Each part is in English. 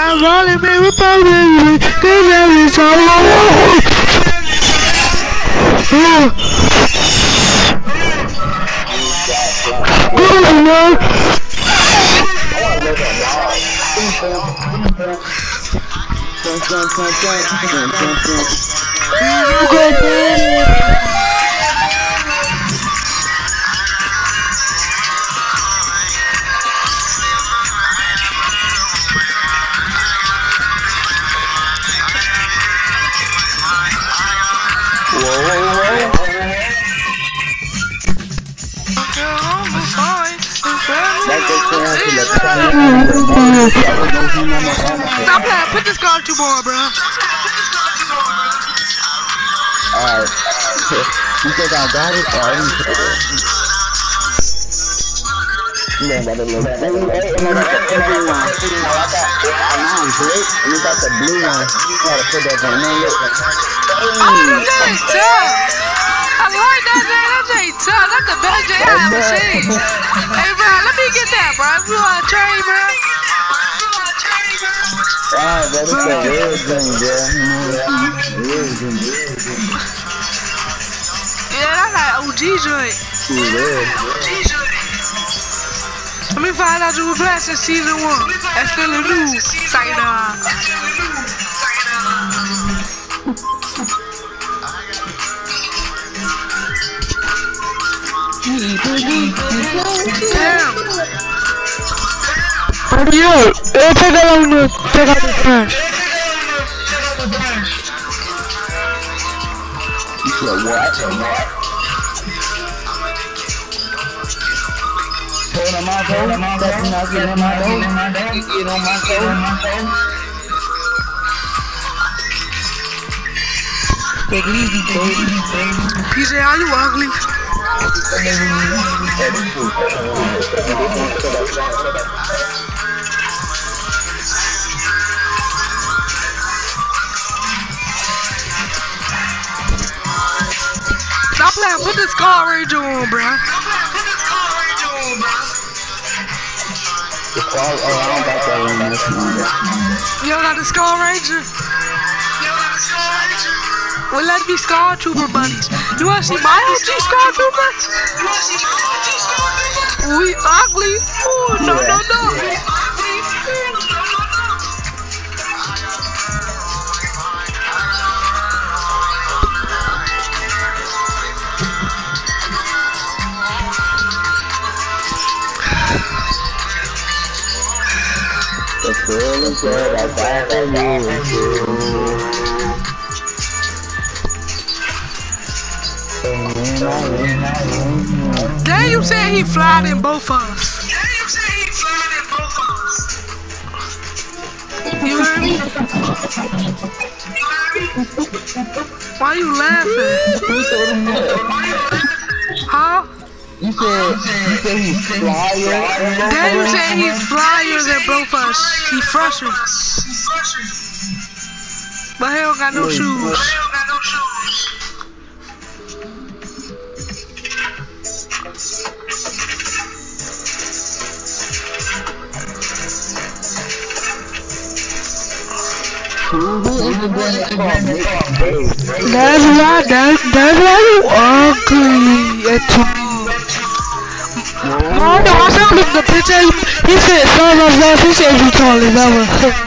I'm rolling, man, we're probably good at it, so stop playing, put this guard to more, bro. Alright. You think I got it? Yeah, but everyone. I got the blue one. You gotta put that on there. Oh, that's tough. I like that, man. That's tough. That's the best J I ever seen. Hey, bro, let me get that, bro. If you want to trade, bro. Wow, but it's a real thing, bro. Yeah, that's like OG joint. Let me find out you were blessed in season 1. That's still a new sayonara. Damn. Hurry up. Take out the trash. You said what? Hold on my toe, get on my toe, get on my toe. Take it easy, baby. PJ, are you ugly? Stop playing, put this Scar Ranger on, bruh. You don't got the Scar Ranger? Well, let's be Scar Trooper buddies. You wanna see my OG Scar Trooper? We ugly. Ooh, no. The feeling good, I got you. Damn, you said he flied in both of us. You heard me? Why you laughing? Huh? You said he's flyer? Damn, you said he's flyer than both of us. He fresher. But he don't got no shoes. That's why you ugly. No, I saw him in the picture. He said, son of love, he said you tall as ever.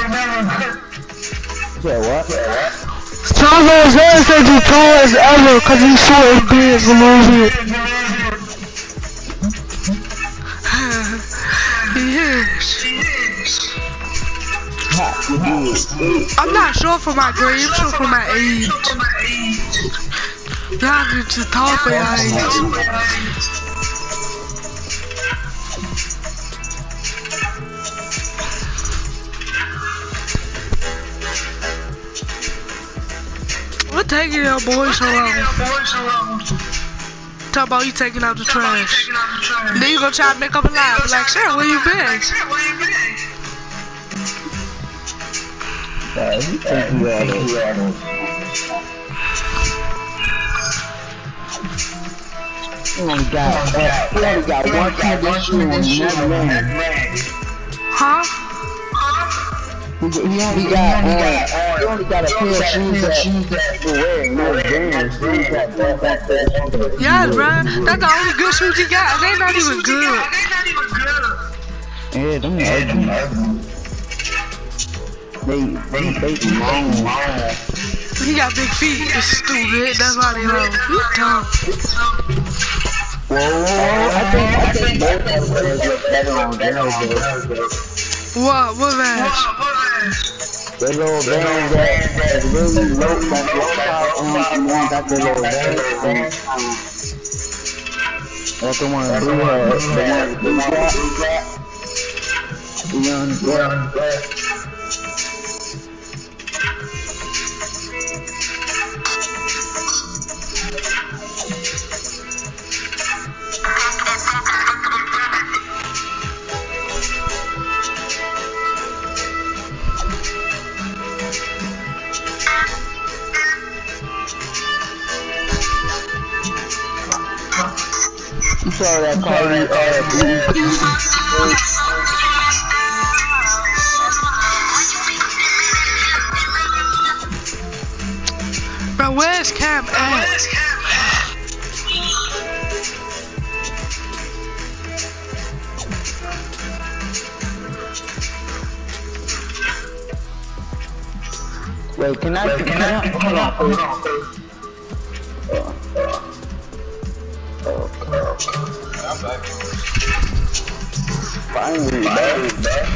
Yeah, what? Son of love said you tall as ever, cause he's short and big a little bit. He is. I'm not sure for my grade, I'm sure for my age. Y'all need to talk for your age. What taking your boy so long? Talk about you taking out the trash. Then you gonna try to make up a lie. Be like, sure, where you been? He taking you out of We only got one condition on that man. Huh? He only got a pair of shoes that he wear. No Vans. Yeah, bro. That's the only good shoes he got. They not even good. Yeah, them ugly. They long. He got big feet. It's stupid. That's why they low. You dumb. Whoa, I think both of them look better on girls though. What Vans? The little Vans that's really low top and one got the little Vans. That's the one blue hat. The one blue hat. You saw that Cardi Bro, where's Cam at? Wait, can I hold on. Finally, man.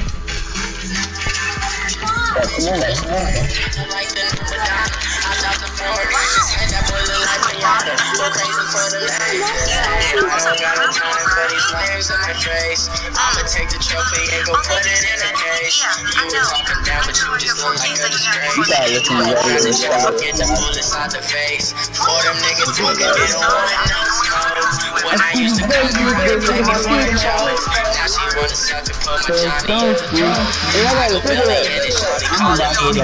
I'ma take the trophy and go put it in a case. You were talking down, but you just look like a disgrace. Get the bullets out the face. For them niggas talking, they don't want no smoke. When I used to come to her, take me for a joke. Now she wanna sell to put my Johnny in the joke. I go Billy in it, shorty call it on the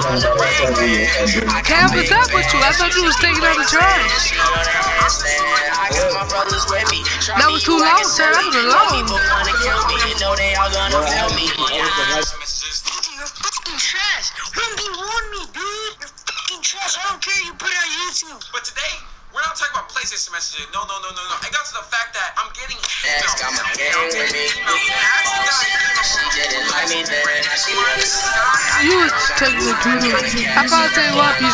road. Cam, what's up with you? I thought you was taking out the trash. I got my brothers with me. That was too long, sir. That was long. People wanna kill me, you know they all gonna feel me. You're fucking trash. Wouldn't be warn me, dude. You're fucking trash. I don't care. You put it on YouTube. But today, we're not talking about PlayStation messages. No. It got to the fact that I'm getting That's got my gang with me. She didn't like me then. She wanna You was taking the dude. I probably tell you what, PJ.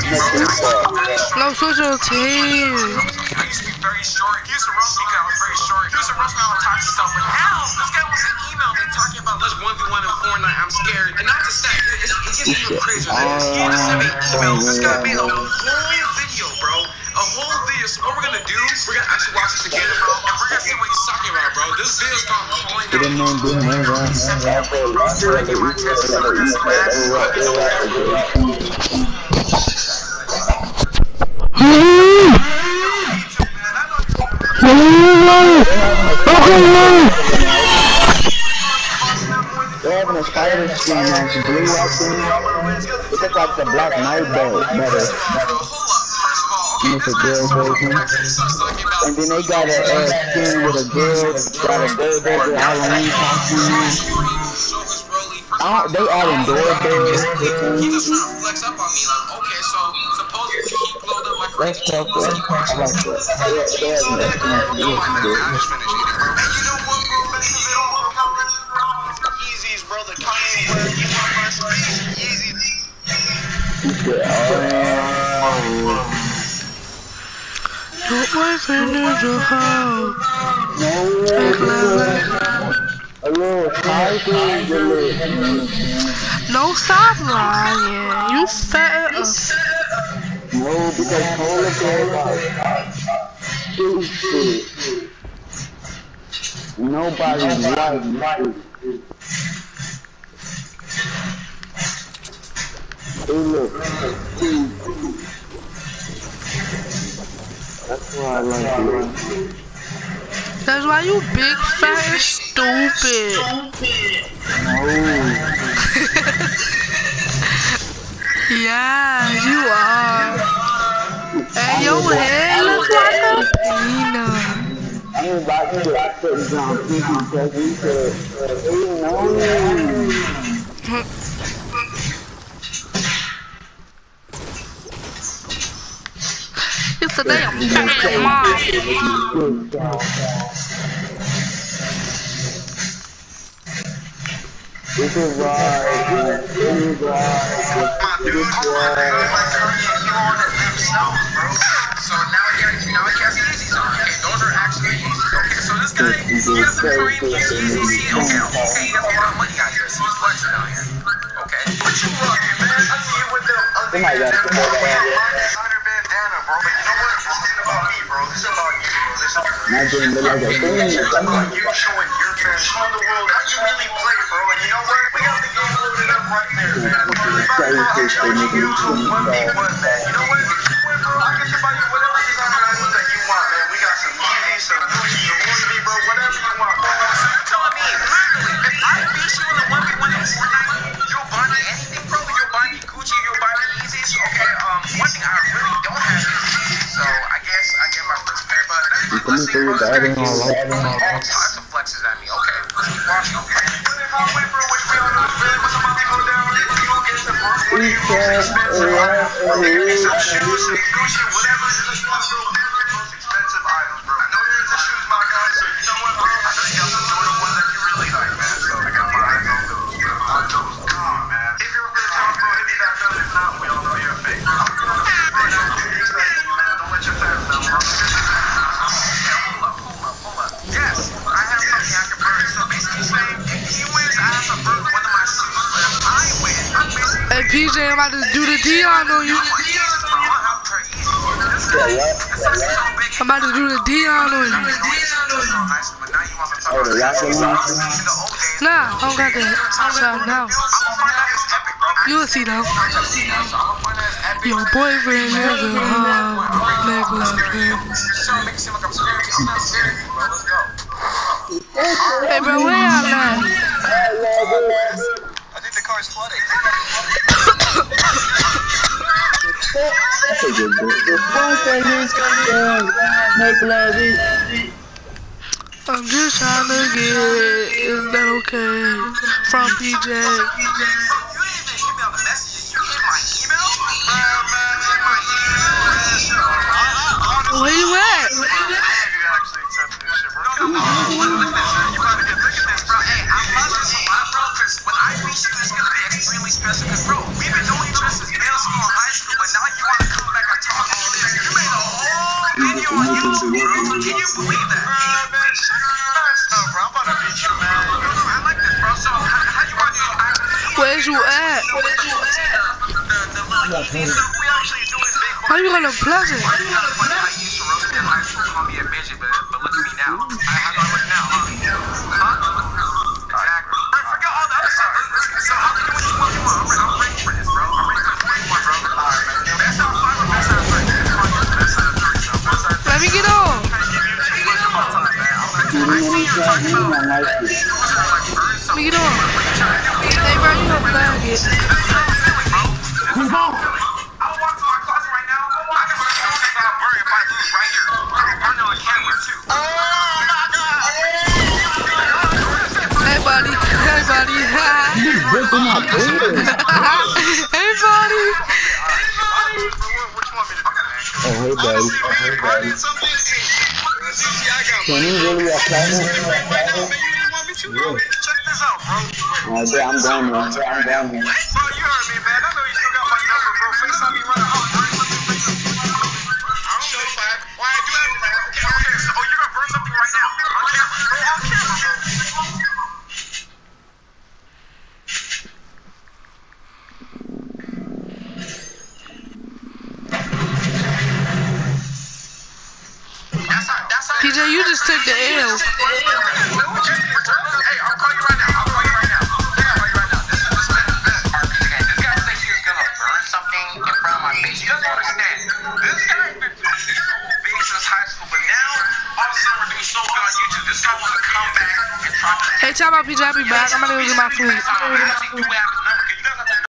No social team. I used to be very short. He used to roast me because I was very short. He used to roast me on toxic stuff. But now, this guy wants to email me talking about let's 1v1 in Fortnite. I'm scared. And not just that, it gets even crazier than this. He just sent me emails. This guy made a whole video, bro. A whole video. So what we're gonna do, we're gonna actually watch this together, bro. And we're gonna see what he's talking about, bro. This video's called Calling Out. He sent me a link. He's trying to get my test. So we're gonna see what happens. They're having a spider screen on some blue up in it. It looks like the Black Knight better. It's a girl version. And then they got a skin with a girl, got a girl Halloween costume. They adding doorbells. He just trying to flex up on me, like, okay, so supposedly he glowed up like That's tough, though. I like that. They're having a skin. And you know what, bro? Yeezys, bro, the Kanye word, you want my space? Yeezys. Your boyfriend is a hoe. No, stop lying. You fat. No, because Cola stupid. Nobody's right. Hey, look. That's why I like it. That's why you big, fat, and stupid. No. Yeah, you are. And your head looks like a peanut. I ain't about to get put down because he said, hey, no. a damn fat mom. This is why. So now he has Yeezys on. Okay, those are actually Yeezys. Okay, so this guy, he has some Korean Yeezys. Okay, he has a lot of money out here, so he's flexing out here. Okay. What you rocking, man? I see you with them ugly bandana, bro. Designer bandana, bro. But you know what? This isn't about me, bro. This is about you, bro. This is about you. It's about you showing your fans, showing the world how you really play, bro. And you know what? We got the game loaded up right there, man. I'm challenging you to 1v1, man. You know what? I can buy you whatever designer items that you want, man. We got some Yeezys, some Gucci, some Louis V, bro. Whatever you want, bro. So you're telling me, literally, if I beat you in a 1v1 in Fortnite, you'll buy me anything, bro? You'll buy me Gucci, you'll buy me Yeezys? Okay, one thing I really don't have is Yeezys, so I guess I get my first pair. But let's see, bro. This guy keeps all types of flexes at me. Okay, let's keep watching, okay? Halfway, bro, which we all know is really what's about to go down. You'll get the first one of your most expensive items. Give me some shoes, some Gucci, whatever it is, bro. Most expensive items, bro. I know you're into shoes, my guy, so you know what, bro? I know you got some Jordan ones that you really like, man. So I got my eyes on those, bro. On those. Come on, man. If you're over the top, bro, hit me back up. If not, we all know you're a fake. I'm gonna bro, man. Don't let your fans down, bro. Hold up. Yes, I have something I can burn. So basically saying, if he wins, I have to burn one of my shoes. But if I win, I'm basically... Hey, PJ, I'm about to do the Dion on you. I'm about to do the Dion on you. Nah, I don't got that. So, no. You'll see, though. Your boyfriend is a necklace, man. Hey, bro, where y'all at? I think the car's flooding. I'm just trying to get, is that okay? From PJ. You didn't even hit me on the messages. You hit my email? Where you at? You actually accepted this shit, bro. Come on. Look at this, man. You about to get, look at this, bro. Hey, I love this a lot, bro, because when I reach you, it's going to be extremely special. Because, bro, we've been knowing each other since middle school and high school, but now you want to come back and talk all this. You made a whole video on YouTube, bro. Can you believe that? Man, shut up, bro. I'm about to beat you, man. I like this, bro. So, how you want to do? Where's you at? How you gonna plus it? I used to roast in high school, call me a midget, but look at me now. How do I look now, huh? Exactly. Forget all the other stuff. So how do you do what you want? I'm ready for this, bro. I'm ready for this. What you want, bro? Alright, man. Best out of 5 or best out of 3? Best out of 3, so best out of 3. Let me get on. Let me get on. Hey, bro, you gonna flag it. Hey, buddy. Hey, buddy. Hey, buddy. Oh, hey, buddy. Can you really apply that? Check this out, bro. I'm down here. Bro, you heard me, man. I know you still got my number, bro. FaceTime me right now. Burn something. I'll show you, man. Why I do everything? Okay. So, you're gonna burn something right now. On camera. Bro, on camera, bro. PJ, you just took the L. Hey, I'll call you right now. This guy thinks he's gonna burn something in front of my face. He doesn't understand. This guy's been big since high school, but now all of a sudden we're doing so good on YouTube. This guy wants to come back and try to. Hey, tell my PJ I'll be back. I'm gonna go get my food.